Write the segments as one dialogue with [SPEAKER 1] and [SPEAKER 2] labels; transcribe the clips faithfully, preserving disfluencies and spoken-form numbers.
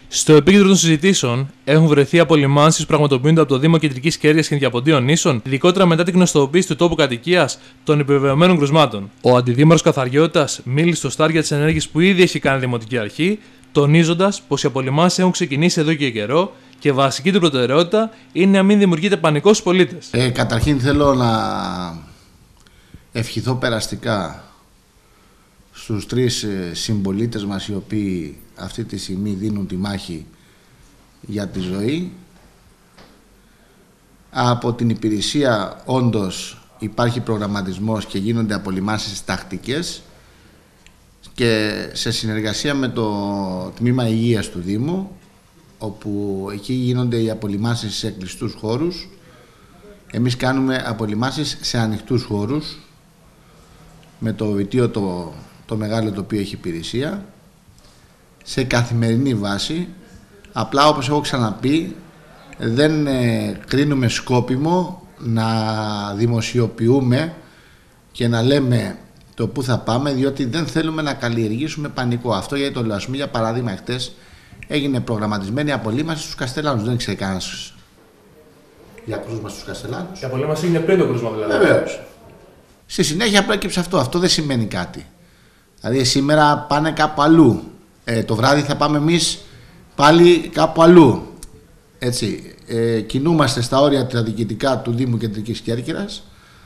[SPEAKER 1] Στο επίκεντρο των συζητήσεων έχουν βρεθεί απολυμάνσεις που πραγματοποιούνται από το Δήμο Κεντρικής Κέρκυρας και Νηδιαποντίων Νήσων, ειδικότερα μετά την γνωστοποίηση του τόπου κατοικίας των επιβεβαιωμένων κρουσμάτων. Ο αντιδήμαρχος Καθαριώτας μίλησε στο Σταρ για τις ενέργειες που ήδη έχει κάνει η Δημοτική Αρχή, τονίζοντας πως οι απολυμάνσεις έχουν ξεκινήσει εδώ και καιρό και βασική του προτεραιότητα είναι να μην δημιουργείται πανικός στους πολίτες.
[SPEAKER 2] Ε, καταρχήν θέλω να ευχηθώ περαστικά στους τρεις συμπολίτες μας οι οποίοι αυτή τη στιγμή δίνουν τη μάχη για τη ζωή. Από την υπηρεσία όντως υπάρχει προγραμματισμός και γίνονται απολυμάνσεις τακτικές και σε συνεργασία με το Τμήμα Υγείας του Δήμου, όπου εκεί γίνονται οι απολυμάνσεις σε κλειστούς χώρους. Εμείς κάνουμε απολυμάνσεις σε ανοιχτούς χώρους με το βιτίο το, το μεγάλο το οποίο έχει υπηρεσία, σε καθημερινή βάση. Απλά, όπως έχω ξαναπεί, δεν ε, κρίνουμε σκόπιμο να δημοσιοποιούμε και να λέμε το πού θα πάμε, διότι δεν θέλουμε να καλλιεργήσουμε πανικό. Αυτό γιατί το λέω. Ας πούμε, για παράδειγμα, χτες έγινε προγραμματισμένη απολύμανση στους Καστελάνους. Δεν ξέρει κανένας για κρούσμα στους Καστελάνους.
[SPEAKER 1] Η απολύμανση είναι πριν το κρούσμα, δηλαδή.
[SPEAKER 2] Βεβαίως. Στη συνέχεια προέκυψε αυτό. Αυτό δεν σημαίνει κάτι. Δηλαδή, σήμερα πάνε κάπου αλλού. Ε, το βράδυ θα πάμε εμείς πάλι κάπου αλλού. Έτσι. Ε, κινούμαστε στα όρια τα διοικητικά του Δήμου Κεντρικής Κέρκυρας,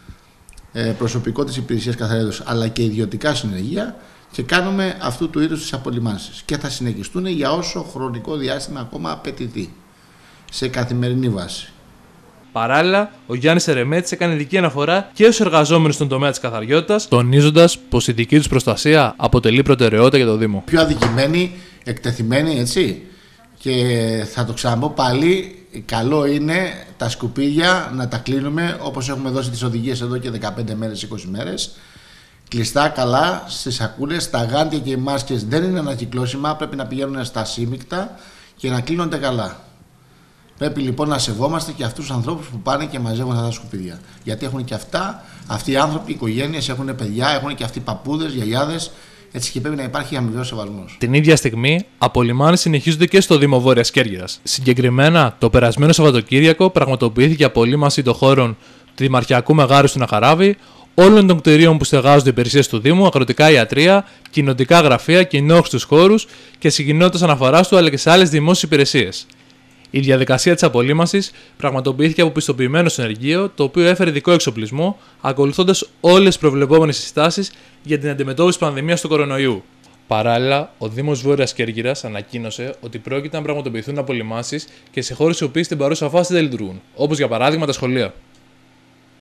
[SPEAKER 2] ε, προσωπικό της υπηρεσίας Καθαριώτος, αλλά και ιδιωτικά συνεργεία, και κάνουμε αυτού του είδους τις απολυμάνσεις. Και θα συνεχιστούν για όσο χρονικό διάστημα ακόμα απαιτηθεί, σε καθημερινή βάση.
[SPEAKER 1] Παράλληλα, ο Γιάννης Ερεμέτης έκανε ειδική αναφορά και στους εργαζόμενους στον τομέα της καθαριότητας, τονίζοντας πως η δική τους προστασία αποτελεί προτεραιότητα για το Δήμο.
[SPEAKER 2] Πιο αδικημένοι, εκτεθειμένοι, έτσι. Και θα το ξαναπώ πάλι, καλό είναι τα σκουπίδια να τα κλείνουμε όπως έχουμε δώσει τις οδηγίες εδώ και δεκαπέντε μέρες, είκοσι μέρες. Κλειστά καλά στις σακούλες, τα γάντια και οι μάσκες δεν είναι ανακυκλώσιμα, πρέπει να πηγαίνουν στα σύμμικτα και να κλείνονται καλά. Πρέπει λοιπόν να σεβόμαστε και αυτούς τους ανθρώπους που πάνε και μαζεύουν αυτά τα σκουπίδια. Γιατί έχουν και αυτά, αυτοί οι άνθρωποι, οι οικογένειες, έχουν παιδιά, έχουν και αυτοί παππούδες, γιαγιάδες. Έτσι και πρέπει να υπάρχει αμοιβαίος σεβασμός.
[SPEAKER 1] Την ίδια στιγμή, απολυμάνσεις συνεχίζονται και στο Δήμο Βόρειας Κέρκυρας. Συγκεκριμένα, το περασμένο Σαββατοκύριακο πραγματοποιήθηκε απολύμανση των χώρων του Δημαρχιακού Μεγάρου στην Αχαράβη, όλων των κτηρίων που στεγάζονται υπηρεσίες του Δήμου, αγροτικά ιατρεία, κοινοτικά γραφεία, κοινόχρηστους χώρους και συγκοινότητας αναφοράς του, αλλά και σε άλλες δημόσιες υπηρεσίες. Η διαδικασία της απολύμανσης πραγματοποιήθηκε από πιστοποιημένο συνεργείο, το οποίο έφερε ειδικό εξοπλισμό, ακολουθώντας όλες τις προβλεπόμενες συστάσεις για την αντιμετώπιση της πανδημίας του κορονοϊού. Παράλληλα, ο Δήμος Βόρειας Κέρκυρας ανακοίνωσε ότι πρόκειται να πραγματοποιηθούν απολυμάνσεις και σε χώρες οι οποίες στην παρούσα φάση δεν λειτουργούν, όπως για παράδειγμα τα σχολεία.